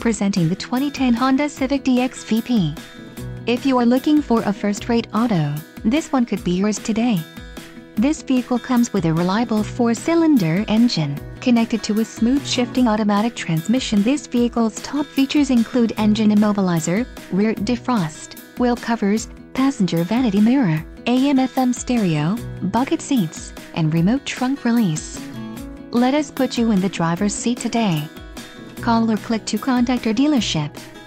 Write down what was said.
Presenting the 2010 Honda Civic DX VP. If you are looking for a first-rate auto, this one could be yours today. This vehicle comes with a reliable 4-cylinder engine, connected to a smooth shifting automatic transmission. This vehicle's top features include engine immobilizer, rear defrost, wheel covers, passenger vanity mirror, AM/FM stereo, bucket seats, and remote trunk release. Let us put you in the driver's seat today. Call or click to contact our dealership.